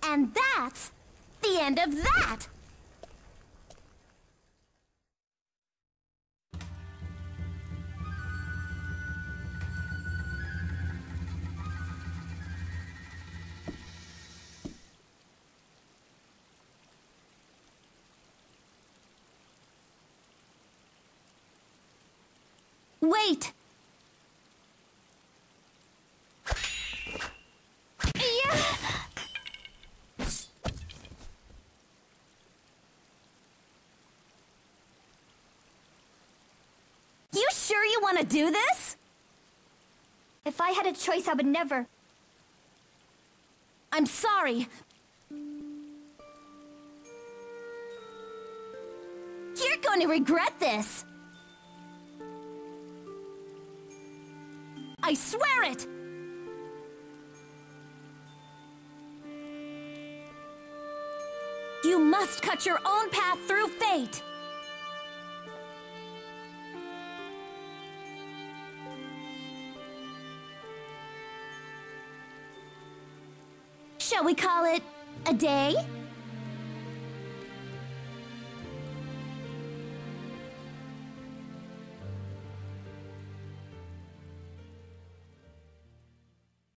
And that's the end of that! Wait! Yeah. You sure you want to do this? If I had a choice, I would never. I'm sorry. You're going to regret this. I swear it! You must cut your own path through fate! Shall we call it a day?